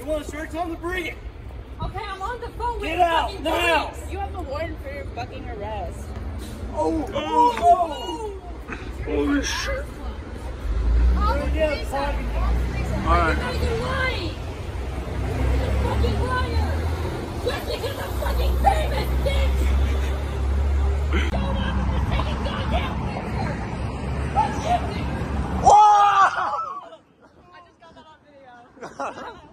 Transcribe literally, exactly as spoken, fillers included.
want to start, tell him to bring it. Okay, I'm on the phone with Get out fucking now. police. You have a warrant for your fucking arrest. Oh, oh, oh. Holy shit. All right. You're fucking lying. You're a fucking liar. Just because I'm fucking famous, bitch. Don't ever take a goddamn picture. Let's get it. Whoa! I just got that on video.